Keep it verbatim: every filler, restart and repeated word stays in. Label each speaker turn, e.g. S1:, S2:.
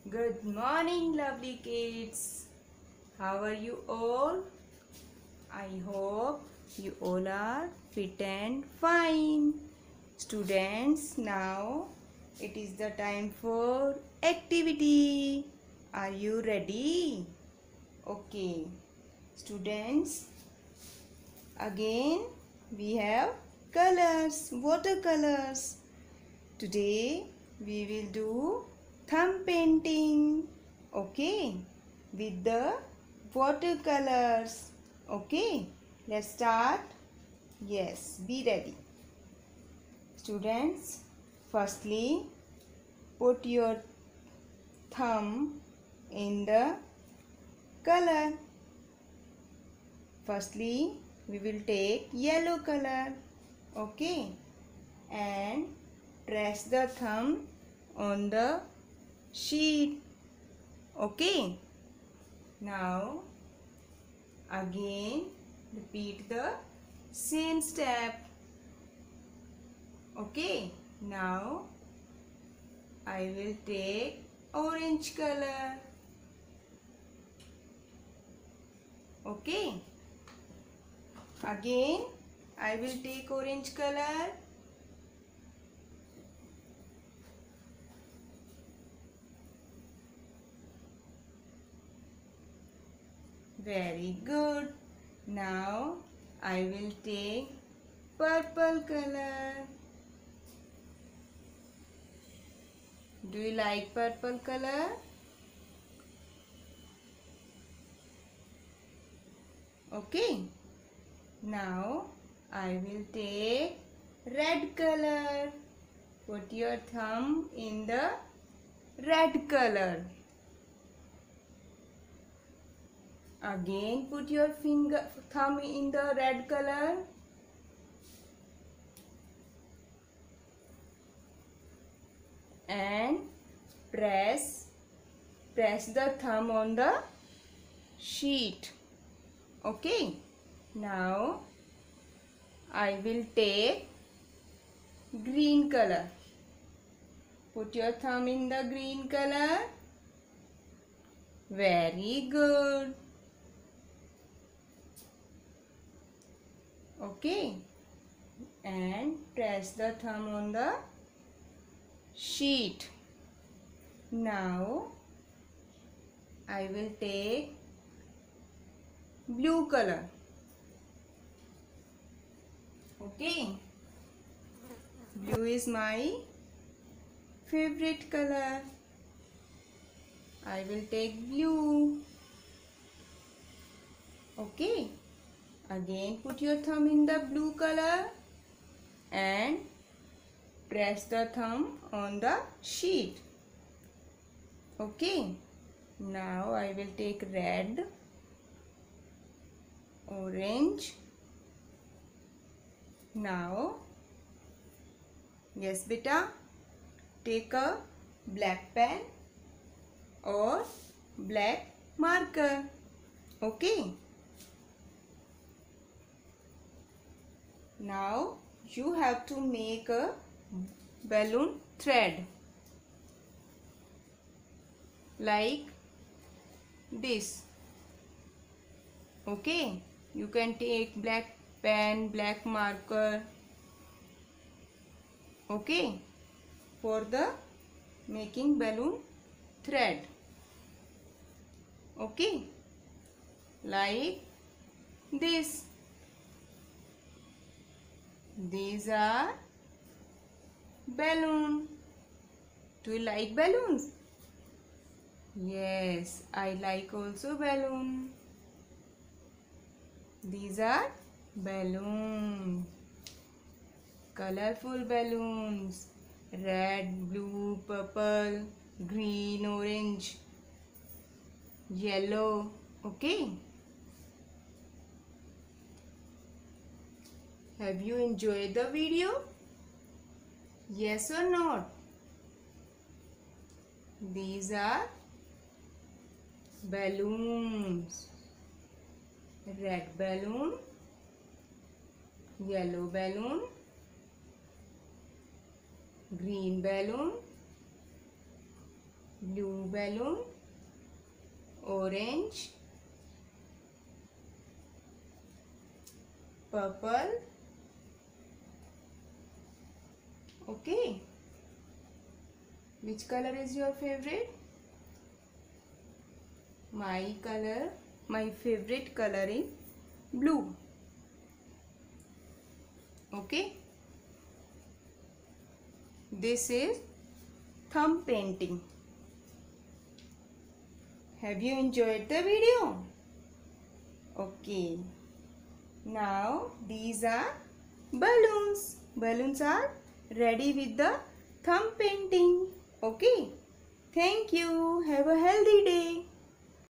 S1: Good morning, lovely kids. How are you all? I hope you all are fit and fine. Students, now it is the time for activity. Are you ready? Okay. Students, again we have colors, watercolors. Today we will do thumb painting, okay, with the watercolors. Okay, let's start. Yes, be ready. Students, firstly put your thumb in the color. Firstly we will take yellow color, okay, and press the thumb on the sheet, okay. Now again repeat the same step, okay. Now I will take orange color, okay. Again I will take orange color, very good. Now I will take purple color. Do you like purple color? Okay. Now I will take red color. Put your thumb in the red color. Again put your finger thumb in the red color. And press press the thumb on the sheet, okay. Now I will take green color. Put your thumb in the green color, very good, okay, and press the thumb on the sheet. Now I will take blue color, okay. Blue is my favorite color. I will take blue, okay. Again put your thumb in the blue color and press the thumb on the sheet, okay. Now I will take red, orange. Now, yes beta, take a black pen or black marker, okay. Now you have to make a balloon thread like this, okay. You can take black pen, black marker, okay, for the making balloon thread, okay, like this. These are balloon. Do you like balloons? Yes, I like also balloon. These are balloons, colorful balloons, red, blue, purple, green, orange, yellow, okay. Have you enjoyed the video? Yes or not? These are balloons. Red balloon, yellow balloon, green balloon, blue balloon, orange, purple. Okay, which color is your favorite? My color, my favorite color is blue. Okay, this is thumb painting. Have you enjoyed the video? Okay, now these are balloons. Balloons are ready with the thumb painting. Okay, thank you. Have a healthy day.